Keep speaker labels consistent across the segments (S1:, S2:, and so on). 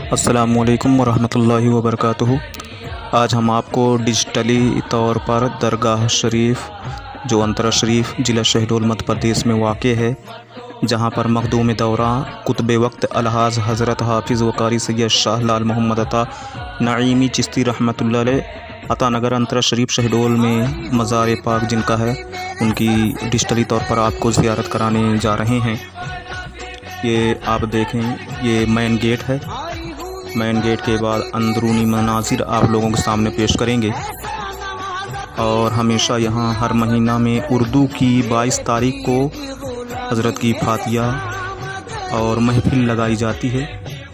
S1: अस्सलामुअलैकुम वरहमतुल्लाहि वबरकातुहू। आज हम आपको डिजिटली तौर पर दरगाह शरीफ जो अंतरा शरीफ ज़िला शहडोल मध्य प्रदेश में वाक़ है, जहां पर मखदूम दौरा कुतुब वक्त अलहाज हज़रत हाफिज़ वकारी सैयद शाह लाल मोहम्मद अता नईमी चिश्ती रहमतुल्लाह अलैह अता नगर अंतरा शरीफ शहडोल में मज़ार पाक जिनका है, उनकी डिजिटली तौर पर आपको ज़ियारत कराने जा रहे हैं। ये आप देखें, ये मेन गेट है। मेन गेट के बाद अंदरूनी मनाजिर आप लोगों के सामने पेश करेंगे। और हमेशा यहाँ हर महीना में उर्दू की 22 तारीख को हज़रत की फातिया और महफिल लगाई जाती है,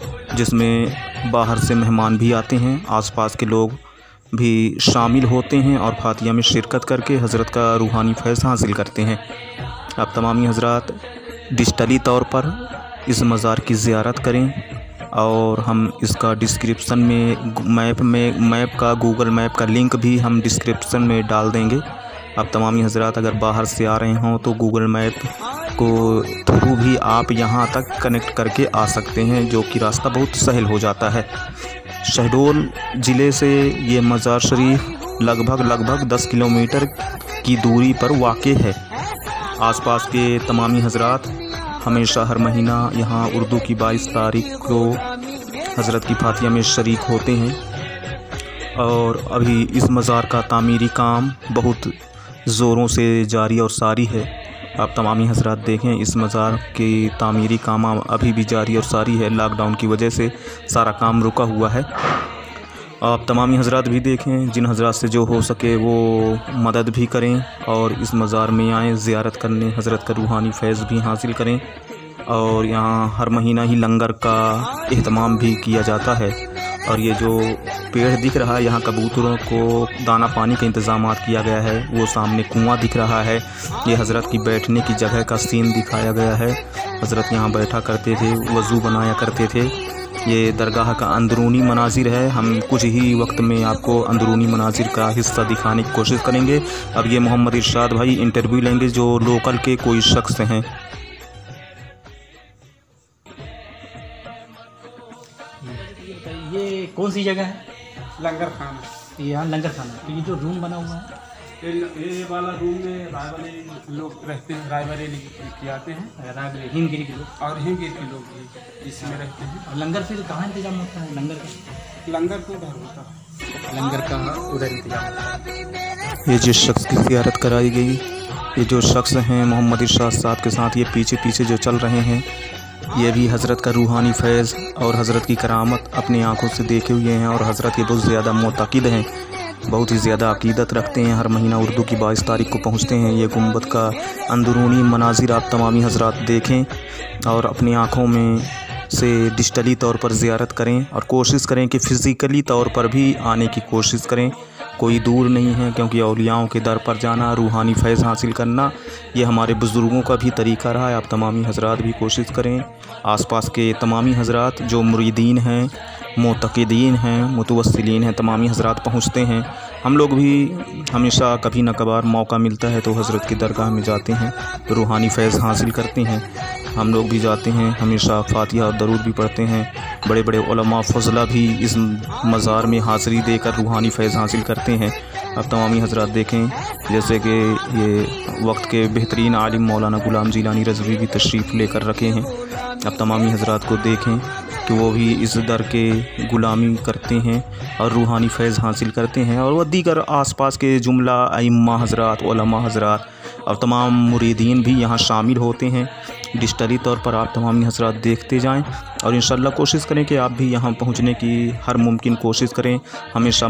S1: जिसमें बाहर से मेहमान भी आते हैं, आसपास के लोग भी शामिल होते हैं और फातिया में शिरकत करके हज़रत का रूहानी फैज़ हासिल करते हैं। आप तमामी हज़रात डिजिटली तौर पर इस मज़ार की ज़ियारत करें और हम इसका डिस्क्रिप्शन में मैप का गूगल मैप का लिंक भी हम डिस्क्रिप्शन में डाल देंगे। अब तमामी हज़रात अगर बाहर से आ रहे हों तो गूगल मैप को थ्रू भी आप यहां तक कनेक्ट करके आ सकते हैं, जो कि रास्ता बहुत सहल हो जाता है। शहडोल ज़िले से ये मज़ार शरीफ लगभग 10 किलोमीटर की दूरी पर वाक़ है। आसपास के तमामी हज़रात हमेशा हर महीना यहाँ उर्दू की 22 तारीख को हज़रत की फातिया में शरीक होते हैं। और अभी इस मज़ार का तामीरी काम बहुत ज़ोरों से जारी और सारी है। आप तमामी हज़रात देखें, इस मज़ार की तामीरी काम अभी भी जारी और सारी है। लॉकडाउन की वजह से सारा काम रुका हुआ है। आप तमामी हज़रात भी देखें, जिन हज़रात से जो हो सके वो मदद भी करें और इस मज़ार में आएँ, ज़ियारत करने, हज़रत का रूहानी फैज़ भी हासिल करें। और यहाँ हर महीना ही लंगर का एहतमाम भी किया जाता है। और ये जो पेड़ दिख रहा है, यहाँ कबूतरों को दाना पानी का इंतज़ाम किया गया है। वो सामने कुआं दिख रहा है। ये हज़रत की बैठने की जगह का सीन दिखाया गया है। हज़रत यहाँ बैठा करते थे, वज़ू बनाया करते थे। ये दरगाह का अंदरूनी मनाजिर है। हम कुछ ही वक्त में आपको अंदरूनी मनाजिर का हिस्सा दिखाने की कोशिश करेंगे। अब ये मोहम्मद इरशाद भाई इंटरव्यू लेंगे, जो लोकल के कोई शख्स हैं।
S2: ये कौन सी जगह है?
S3: लंगर खाना।
S2: यहाँ लंगर खाना। तो ये जो रूम बना हुआ है,
S3: ये वाला रूम में रायबरेली लोग रहते हैं। रायबरेली के आते हैं,
S2: रायबरेली हिमगिरी के लोग
S3: और हिमगिरी के लोग भी इसमें रहते हैं।
S2: और लंगर फिर कहाँ इंतजाम होता है? लंगर का
S3: लंगर तो उधर होता है।
S2: लंगर का उधर इंतजाम होता है।
S1: ये जिस शख्स की ज़ियारत कराई गई, ये जो शख्स हैं मोहम्मद इरशाद साहब के साथ ये पीछे जो चल रहे हैं, ये भी हज़रत का रूहानी फैज़ और हज़रत की करामत अपनी आँखों से देखे हुए हैं और हज़रत के बहुत ज़्यादा मोतक़िद हैं, बहुत ही ज़्यादा अक़ीदत रखते हैं। हर महीना उर्दू की 22 तारीख को पहुँचते हैं। ये गुंबद का अंदरूनी मनाजिर आप तमामी हज़रात देखें और अपनी आँखों में से डिजिटली तौर पर ज़ियारत करें और कोशिश करें कि फ़िज़िकली तौर पर भी आने की कोशिश करें। कोई दूर नहीं है, क्योंकि औलियाओं के दर पर जाना, रूहानी फैज़ हासिल करना, ये हमारे बुज़ुर्गों का भी तरीक़ा रहा है। आप तमामी हज़रात भी कोशिश करें। आसपास के तमामी हज़रात जो मुरीदीन हैं, मोतक़िदीन हैं, मुतवस्सिलीन हैं, तमामी हज़रात पहुँचते हैं। हम लोग भी हमेशा कभी न कभार मौका मिलता है तो हज़रत की दरगाह में जाते हैं, रूहानी फैज़ हासिल करते हैं। हम लोग भी जाते हैं, हमेशा फातिहा और दरूद भी पढ़ते हैं। बड़े बड़े उलमा फ़ज़ला भी इस मज़ार में हाज़िरी देकर रूहानी फैज़ हासिल करते हैं। अब तमामी हज़रात देखें, जैसे कि ये वक्त के बेहतरीन आलिम मौलाना ग़ुलाम जीलानी रज़वी भी तशरीफ़ लेकर रखे हैं। अब तमामी हज़रात को देखें कि वो भी इस दर के ग़ुलामी करते हैं और रूहानी फैज़ हासिल करते हैं। और वह दीगर आसपास के जुमला अइम्मा हज़रात, उलमा हज़रात और तमाम मुरीदीन भी यहाँ शामिल होते हैं। डिजिटली तौर पर आप तमामी हज़रात देखते जाएं और इंशाअल्लाह कोशिश करें कि आप भी यहाँ पहुँचने की हर मुमकिन कोशिश करें। हमेशा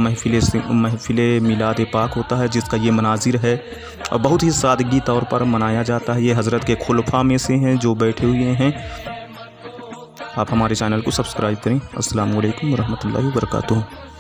S1: महफ़िल मिलाद पाक होता है, जिसका ये मनाजिर है और बहुत ही सादगी तौर पर मनाया जाता है। ये हज़रत के खुलफा में से हैं जो बैठे हुए हैं। आप हमारे चैनल को सब्सक्राइब करें। अस्सलामु अलैकुम वरहमतुल्लाहि वबरकातुहू।